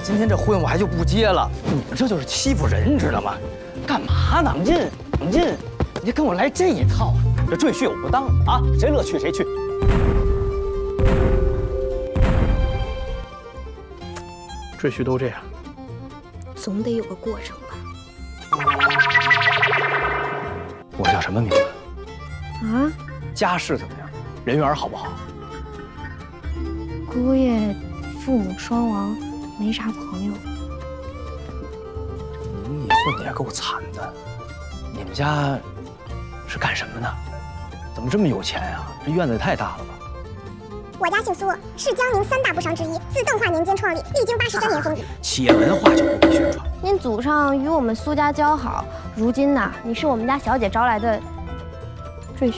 今天这婚我还就不结了，你们这就是欺负人，知道吗？干嘛呢？冷静，你跟我来这一套，这赘婿我不当啊，谁乐去谁去。 赘婿都这样， 总得有个过程吧？ 我叫什么名字？ 啊？ 家世怎么样？人缘好不好？ 姑爷父母双亡，没啥朋友。 你混的也够惨的。你们家是干什么的？怎么这么有钱呀？这院子也太大了吧？ 我家姓苏，是江宁3大部商之一，自邓化年间创立，历经83年风雨。 企业文化就不必宣传。 您祖上与我们苏家交好，如今呐，你是我们家小姐招来的赘婿。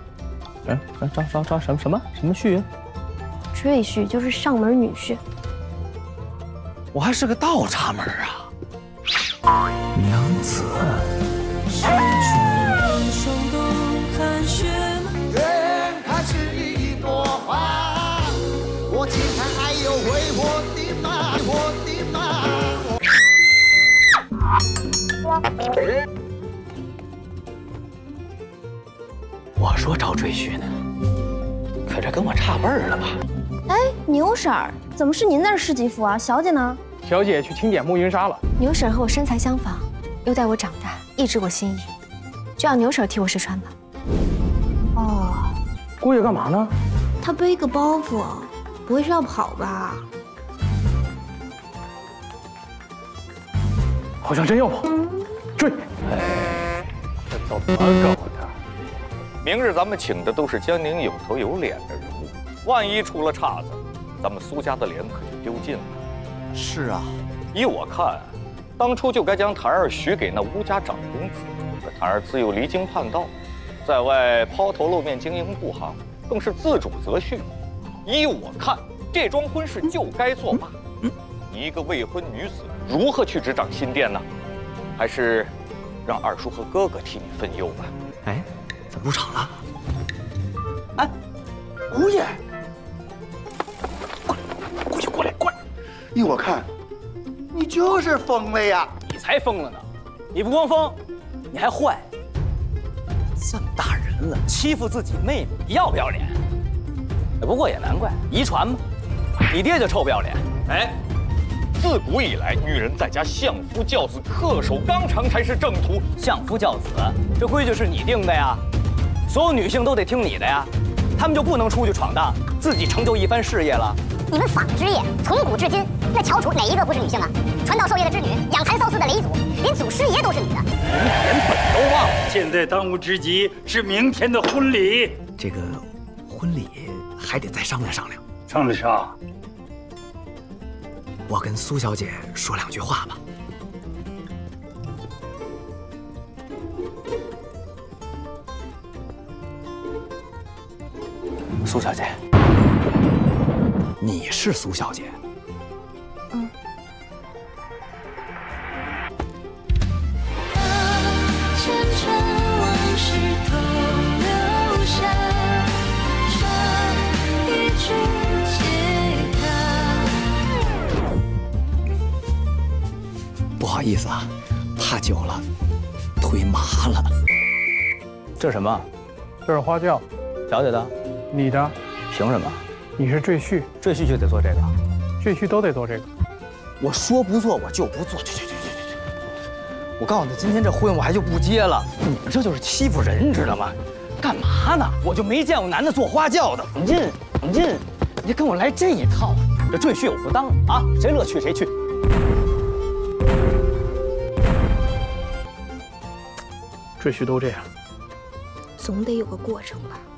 招什么婿？ 赘婿就是上门女婿。 我还是个倒插门啊！娘子。 我惊叹爱又为我的妈，我的妈。 我说招赘婿呢，可这跟我差辈儿了吧？ 哎，牛婶儿，怎么是您在这试吉服啊？小姐呢？ 小姐去清点暮云纱了。 牛婶和我身材相仿，优待我长大，一直我心意，就让牛婶替我试穿吧。 哦， 姑爷干嘛呢？ 她背个包袱，不会是要跑吧？ 好像真要跑，追！ 哎，这怎么搞的？明日咱们请的都是江宁有头有脸的人物，万一出了岔子，咱们苏家的脸可就丢尽了。 是啊， 依我看，当初就该将谭儿许给那吴家长公子。这谭儿自幼离经叛道，在外抛头露面经营布行，更是自主择婿。依我看，这桩婚事就该作罢。你一个未婚女子，如何去执掌新店呢？还是让二叔和哥哥替你分忧吧。 哎，怎么入场了？哎，姑爷，过来！ 依我看，你就是疯了呀！ 你才疯了呢！你不光疯，你还坏。这么大人了，欺负自己妹妹，你要不要脸？不过也难怪，遗传嘛。你爹就臭不要脸。 哎，自古以来，女人在家相夫教子，恪守纲常才是正途。 相夫教子，这规矩是你定的呀，所有女性都得听你的呀，她们就不能出去闯荡，自己成就一番事业了？ 你们纺织业从古至今，那翘楚哪一个不是女性啊？传道授业的织女，养蚕缫丝的雷祖，连祖师爷都是女的。 你连本都忘了。 现在当务之急是明天的婚礼。 这个婚礼还得再商量商量。 商量啥？ 我跟苏小姐说两句话吧。 苏小姐， 你是苏小姐？ 嗯。 不好意思啊，怕久了，腿麻了。 这是什么？ 这是花轿， 小姐的？ 你的？ 凭什么？ 你是赘婿， 赘婿就得做这个？ 赘婿都得做这个。 我说不做我就不做，去！我告诉你，今天这婚我还就不结了。你们这就是欺负人，知道吗？干嘛呢？我就没见过男的做花轿的。冷静，你跟我来这一套，这赘婿我不当啊，谁乐去谁去。 赘婿都这样， 总得有个过程吧？